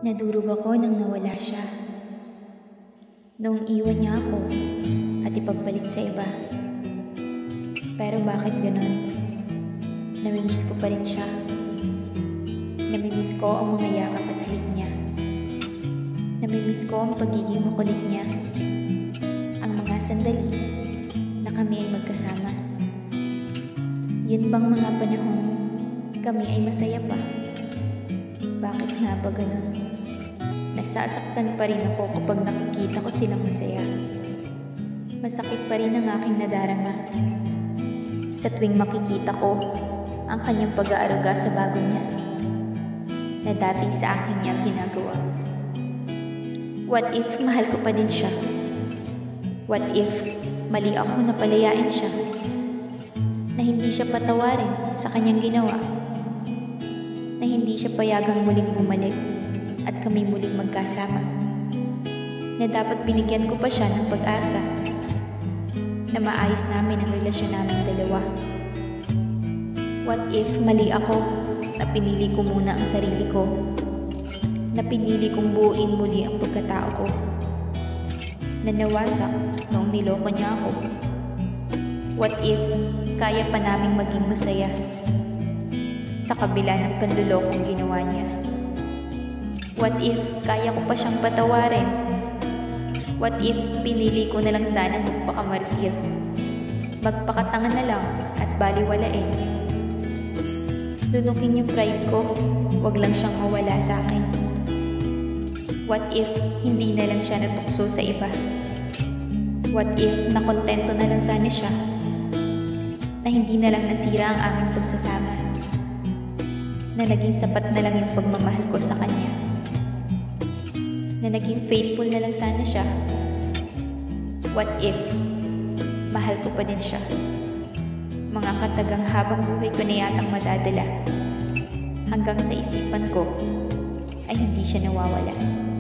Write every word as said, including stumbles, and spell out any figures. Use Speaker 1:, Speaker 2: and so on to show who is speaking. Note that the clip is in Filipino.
Speaker 1: Nadurog ako nang nawala siya. Noong iwan niya ako at ipagbalik sa iba. Pero bakit ganon? Namimiss ko pa rin siya. Namimiss ko ang mga yakap at halik niya. Namimiss ko ang pagiging makulit niya. Ang mga sandali na kami ay magkasama. Yun bang mga panahong kami ay masaya pa? Bakit nga ba ganon? Nasasaktan pa rin ako kapag nakikita ko silang masaya. Masakit pa rin ang aking nadarama sa tuwing makikita ko ang kanyang pag-aaruga sa bago niya na dati sa akin niya ginagawa. What if mahal ko pa din siya? What if mali ako na palayain siya? Na hindi siya patawarin sa kanyang ginawa? Na hindi siya payagang muling bumalik at kami muling magkasama? Na dapat binigyan ko pa siya ng pag-asa na maayos namin ang relasyon namin dalawa? What if mali ako na pinili ko muna ang sarili ko? Na pinili kong buuin muli ang pagkatao ko? Na nawasak noong niloko niya ako? What if kaya pa naming maging masaya sa kabila ng panlulokong ginawa niya? What if kaya ko pa siyang patawarin? What if pinili ko na lang sana magpakamartir? Magpakatanga na lang at baliwalain? Lunukin yung pride ko, wag lang siyang mawala sa akin. What if hindi na lang siya natukso sa iba? What if nakontento na lang sana siya na hindi na lang nasira ang aming pagsasama? Na naging sapat na lang yung pagmamahal ko sa kanya? Na naging faithful na lang sana siya? What if mahal ko pa din siya? Mga katagang habang buhay ko na yatang madadala hanggang sa isipan ko ay hindi siya nawawala.